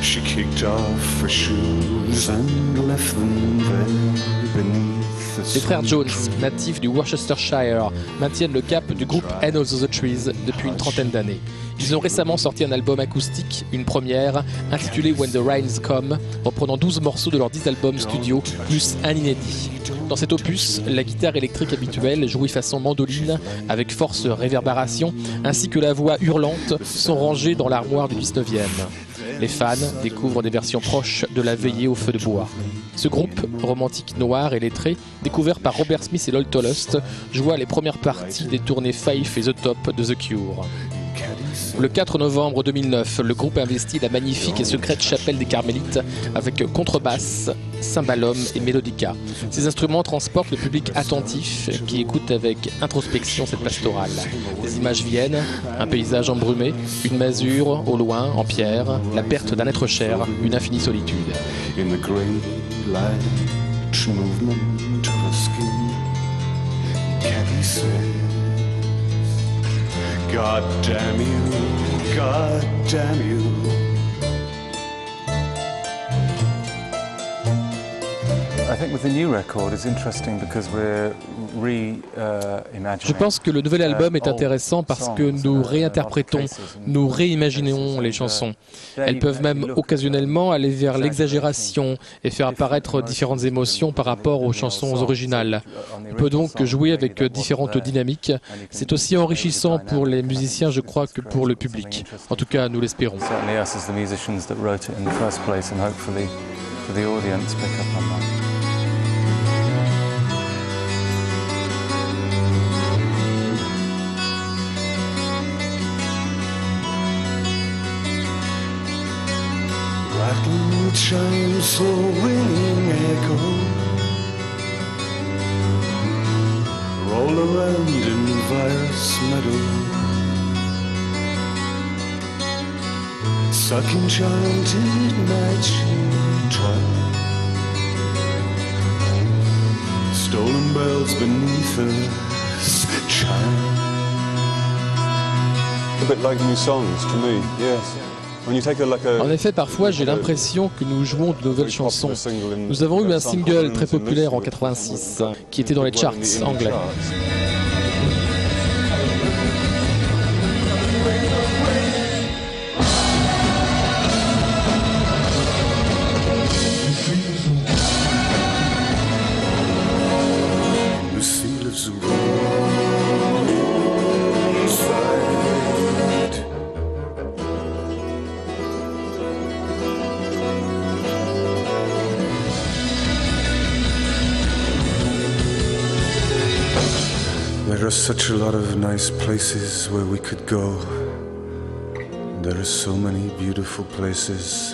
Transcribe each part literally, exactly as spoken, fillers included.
She kicked off her shoes and left them there beneath the Les frères Jones, natifs du Worcestershire, maintiennent le cap du groupe End of the Trees depuis une trentaine d'années. Ils ont récemment sorti un album acoustique, une première, intitulé When the Rains Come, reprenant douze morceaux de leurs dix albums studio, plus un inédit. Dans cet opus, la guitare électrique habituelle, jouée façon mandoline, avec force réverbération, ainsi que la voix hurlante, sont rangées dans l'armoire du dix-neuvième. Les fans découvrent des versions proches de la veillée au feu de bois. Ce groupe, romantique noir et lettré, découvert par Robert Smith et Lloyd Tolhurst, joua les premières parties des tournées Faith et The Top de The Cure. Le quatre novembre deux mille neuf, le groupe investit la magnifique et secrète chapelle des Carmélites avec contrebasse, cymbalum et mélodica. Ces instruments transportent le public attentif qui écoute avec introspection cette pastorale. Des images viennent, un paysage embrumé, une masure au loin en pierre, la perte d'un être cher, une infinie solitude. in the grey light movement of her skin. Caddy says, God damn you, God damn you. I think with the new record it's interesting because we're Je pense que le nouvel album est intéressant parce que nous réinterprétons, nous réimaginons les chansons. Elles peuvent même occasionnellement aller vers l'exagération et faire apparaître différentes émotions par rapport aux chansons originales. On peut donc jouer avec différentes dynamiques. C'est aussi enrichissant pour les musiciens, je crois, que pour le public. En tout cas, nous l'espérons. Rattle chimes so ringing echo roll around in virus meadow. Sucking chanted night twine. Stolen bells beneath us chime. A bit like new songs to me, yes. En effet, parfois j'ai l'impression que nous jouons de nouvelles chansons. Nous avons eu un single très populaire en quatre-vingt-six qui était dans les charts anglais. There are such a lot of nice places where we could go. There are so many beautiful places.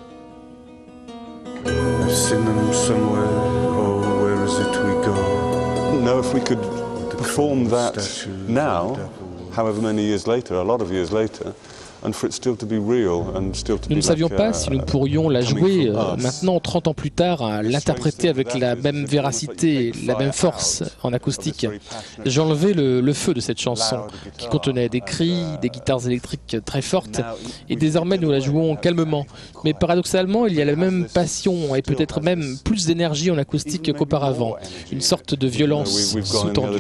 I've seen them somewhere. Oh, where is it we go? No, if we could perform that now, however many years later, a lot of years later, and for it still to be real and still to be. Nous ne savions pas si nous pourrions la jouer euh, maintenant, trente ans plus tard, l'interpréter avec la même véracité, la même force en acoustique. J'ai enlevé le, le feu de cette chanson, qui contenait des cris, des guitares électriques très fortes, et désormais nous la jouons calmement. Mais paradoxalement, il y a la même passion et peut-être même plus d'énergie en acoustique qu'auparavant, une sorte de violence sous-tendue.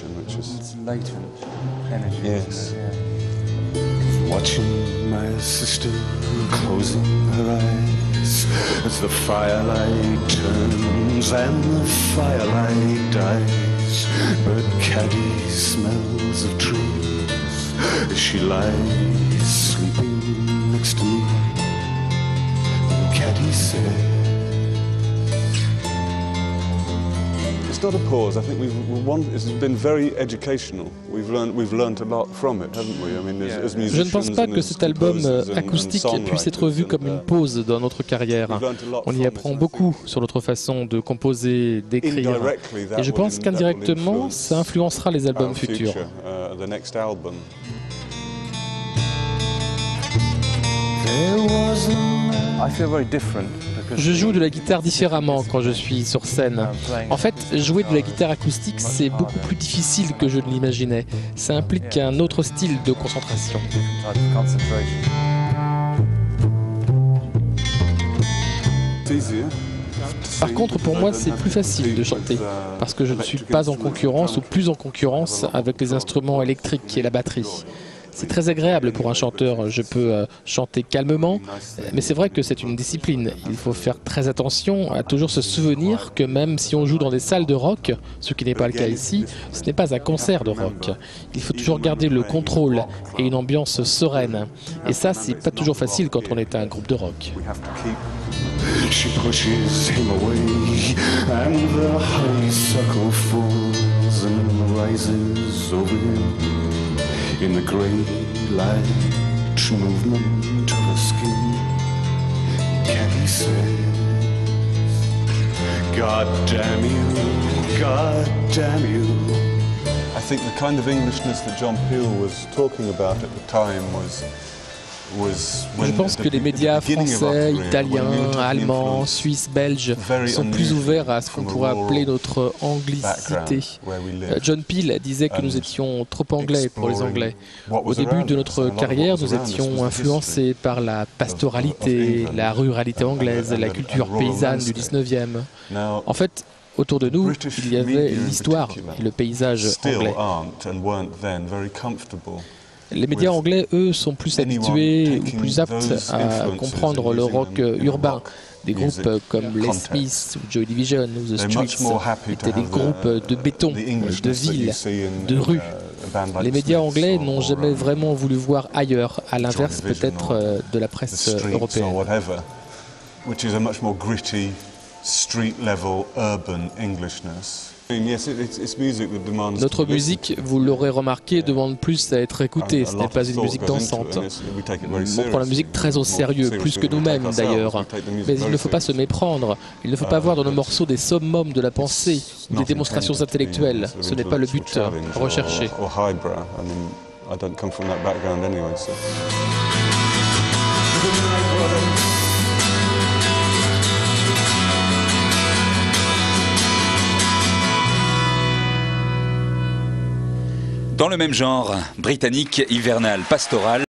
Watching my sister closing her eyes as the firelight turns and the firelight dies. But Caddy smells of trees as she lies sleeping next to me. And Caddy said, it's not a pause. I think we've, we've one, it's been very educational. We've learned, we've learned a lot from it, haven't we? I mean, as, as musicians. Je ne pense pas que cet album acoustique puisse être vu comme une pause dans notre carrière. On y apprend beaucoup sur notre façon de composer, d'écrire. Et je pense qu'indirectement, ça influencera les albums futurs. Je joue de la guitare différemment quand je suis sur scène. En fait, jouer de la guitare acoustique, c'est beaucoup plus difficile que je ne l'imaginais. Ça implique un autre style de concentration. Par contre, pour moi, c'est plus facile de chanter, parce que je ne suis pas en concurrence ou plus en concurrence avec les instruments électriques et la batterie. C'est très agréable pour un chanteur, je peux euh, chanter calmement, mais c'est vrai que c'est une discipline. Il faut faire très attention à toujours se souvenir que même si on joue dans des salles de rock, ce qui n'est pas le cas ici, ce n'est pas un concert de rock. Il faut toujours garder le contrôle et une ambiance sereine. Et ça, c'est pas toujours facile quand on est un groupe de rock. She pushes him away, and the honeysuckle falls and rises over him in the grey light movement of her skin. Kathy says, God damn you, God damn you. I think the kind of Englishness that John Peel was talking about at the time was Je pense que les médias français, italiens, allemands, suisses, belges sont plus ouverts à ce qu'on pourrait appeler notre anglicité. John Peel disait que nous étions trop anglais pour les Anglais. Au début de notre carrière, nous étions influencés par la pastoralité, la ruralité anglaise, la culture paysanne du dix-neuvième. En fait, autour de nous, il y avait l'histoire et le paysage anglais. Les médias anglais, eux, sont plus habitués ou plus aptes à comprendre le rock urbain. Des groupes comme les Smiths, ou Joy Division ou The Streets étaient des groupes de béton, de ville, de rue. Les médias anglais n'ont jamais vraiment voulu voir ailleurs, à l'inverse peut-être de la presse européenne. Notre musique, vous l'aurez remarqué, demande plus à être écoutée. Ce n'est pas une musique dansante. On prend la musique très au sérieux, plus que nous-mêmes d'ailleurs. Mais il ne faut pas se méprendre. Il ne faut pas voir dans nos morceaux des summums de la pensée ou des démonstrations intellectuelles. Ce n'est pas le but recherché. Dans le même genre, britannique, hivernal, pastoral.